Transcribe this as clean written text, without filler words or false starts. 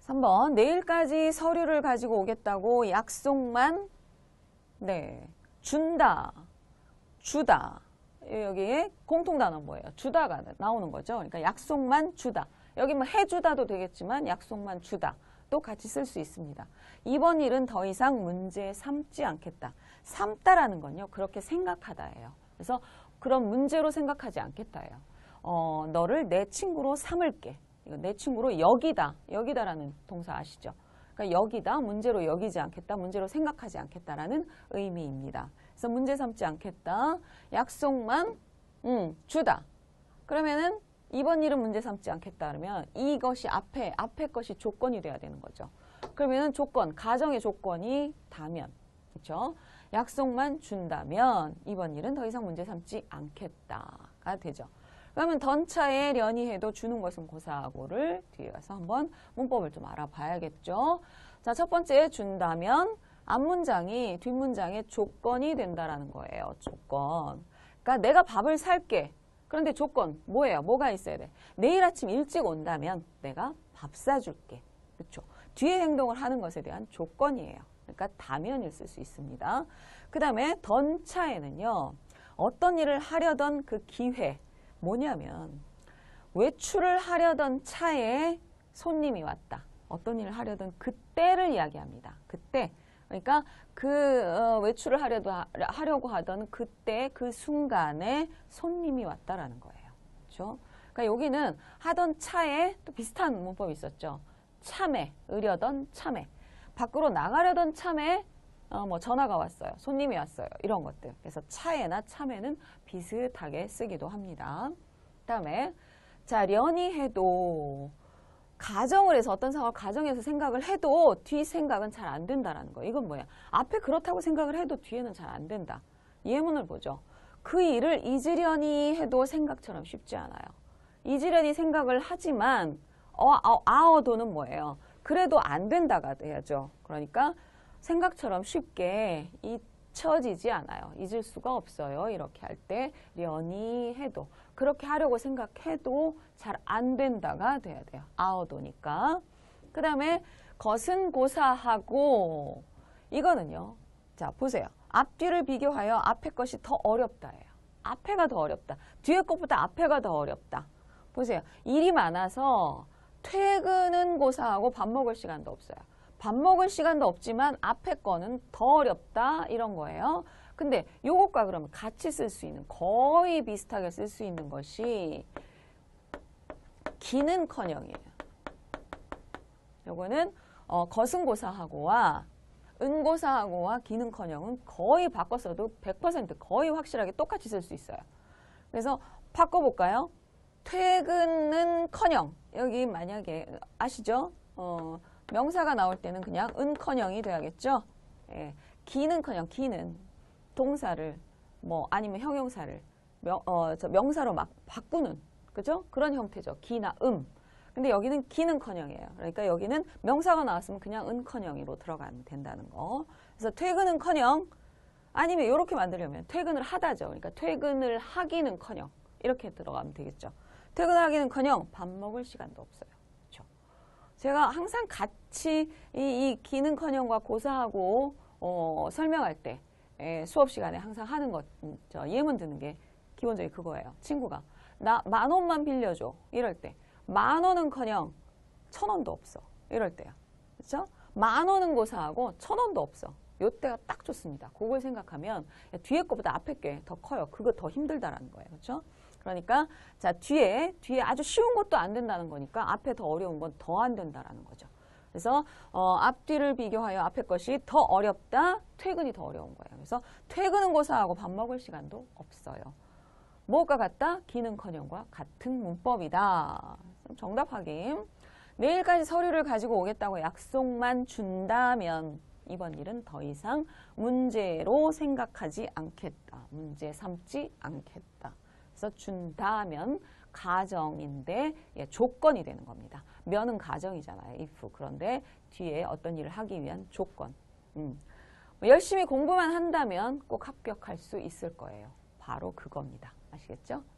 3번 내일까지 서류를 가지고 오겠다고 약속만 준다, 주다. 여기에 공통단어 뭐예요? 주다가 나오는 거죠. 그러니까 약속만 주다. 여기 뭐 해주다도 되겠지만 약속만 주다. 또 같이 쓸 수 있습니다. 이번 일은 더 이상 문제 삼지 않겠다. 삼다라는 건요. 그렇게 생각하다예요. 그래서 그런 문제로 생각하지 않겠다예요. 너를 내 친구로 삼을게. 이거 내 친구로 여기다. 여기다라는 동사 아시죠? 그러니까 여기다. 문제로 여기지 않겠다. 문제로 생각하지 않겠다라는 의미입니다. 그래서 문제 삼지 않겠다. 약속만 주다. 그러면은 이번 일은 문제 삼지 않겠다 그러면 이것이 앞에 것이 조건이 돼야 되는 거죠. 그러면은 조건, 가정의 조건이 다면, 그렇죠? 약속만 준다면 이번 일은 더 이상 문제 삼지 않겠다가 되죠. 그러면 던차에 연이해도 주는 것은 고사하고를 뒤에 가서 한번 문법을 좀 알아봐야겠죠. 자, 첫 번째 준다면 앞문장이 뒷문장의 조건이 된다라는 거예요. 조건. 그러니까 내가 밥을 살게. 그런데 조건 뭐예요? 뭐가 있어야 돼? 내일 아침 일찍 온다면 내가 밥 사줄게. 그렇죠? 뒤에 행동을 하는 것에 대한 조건이에요. 그러니까 다면을 쓸 수 있습니다. 그 다음에 던차에는요. 어떤 일을 하려던 그 기회 뭐냐면 외출을 하려던 차에 손님이 왔다. 어떤 일을 하려던 그때를 이야기합니다. 그때. 그러니까 외출을 하려고 하던 그때 그 순간에 손님이 왔다라는 거예요. 그렇죠? 그러니까 여기는 하던 차에 또 비슷한 문법이 있었죠. 참에, 으려던 참에. 밖으로 나가려던 참에 뭐 전화가 왔어요. 손님이 왔어요. 이런 것들. 그래서 차에나 참에는 비슷하게 쓰기도 합니다. 그다음에 자, 련이해도 가정을 해서 어떤 상황을 가정해서 생각을 해도 뒤 생각은 잘 안 된다라는 거. 이건 뭐야? 앞에 그렇다고 생각을 해도 뒤에는 잘 안 된다. 예문을 보죠. 그 일을 잊으려니 해도 생각처럼 쉽지 않아요. 잊으려니 생각을 하지만 아어도는 뭐예요? 그래도 안 된다가 돼야죠. 그러니까 생각처럼 쉽게 잊혀지지 않아요. 잊을 수가 없어요. 이렇게 할 때 려니 해도 그렇게 하려고 생각해도 잘 안 된다가 돼야 돼요. 아어도니까. 그 다음에 것은 고사하고 이거는요. 자 보세요. 앞뒤를 비교하여 앞에 것이 더 어렵다예요. 앞에가 더 어렵다. 뒤에 것보다 앞에가 더 어렵다. 보세요. 일이 많아서 퇴근은 고사하고 밥 먹을 시간도 없어요. 밥 먹을 시간도 없지만 앞에 거는 더 어렵다 이런 거예요. 근데 요것과 그러면 같이 쓸 수 있는 거의 비슷하게 쓸 수 있는 것이 기는커녕이에요. 요거는 것은 고사하고와 은고사하고와 기는커녕은 거의 바꿨어도 100% 거의 확실하게 똑같이 쓸 수 있어요. 그래서 바꿔볼까요? 퇴근은커녕 여기 만약에 아시죠? 명사가 나올 때는 그냥 은커녕이 돼야겠죠? 예, 기는커녕 기는 동사를 뭐 아니면 형용사를 명사로 막 바꾸는 그죠? 그런 형태죠. 기나 근데 여기는 기는커녕이에요. 그러니까 여기는 명사가 나왔으면 그냥 은커녕이로 들어가면 된다는 거. 그래서 퇴근은커녕 아니면 이렇게 만들려면 퇴근을 하다죠. 그러니까 퇴근을 하기는커녕 이렇게 들어가면 되겠죠. 퇴근을 하기는커녕 밥 먹을 시간도 없어요. 그렇죠? 제가 항상 같이 이 기는커녕과 고사하고 설명할 때 수업 시간에 항상 하는 것, 예문 드는 게 기본적인 그거예요. 친구가 나 10,000원만 빌려줘 이럴 때 10,000원은커녕 1,000원도 없어 이럴 때요. 그렇죠? 10,000원은 고사하고 1,000원도 없어. 요때가 딱 좋습니다. 그걸 생각하면 뒤에 거보다 앞에 게 더 커요. 그거 더 힘들다라는 거예요. 그렇죠? 그러니까 자 뒤에 아주 쉬운 것도 안 된다는 거니까 앞에 더 어려운 건 더 안 된다라는 거죠. 그래서 앞뒤를 비교하여 앞에 것이 더 어렵다. 퇴근이 더 어려운 거예요. 그래서 퇴근은 고사하고 밥 먹을 시간도 없어요. 뭐가 같다? 기는커녕과 같은 문법이다. 정답 확인. 내일까지 서류를 가지고 오겠다고 약속만 준다면 이번 일은 더 이상 문제로 생각하지 않겠다. 문제 삼지 않겠다. 그래서 준다면 가정인데 조건이 되는 겁니다. 면은 가정이잖아요. if. 그런데 뒤에 어떤 일을 하기 위한 조건. 열심히 공부만 한다면 꼭 합격할 수 있을 거예요. 바로 그겁니다. 아시겠죠?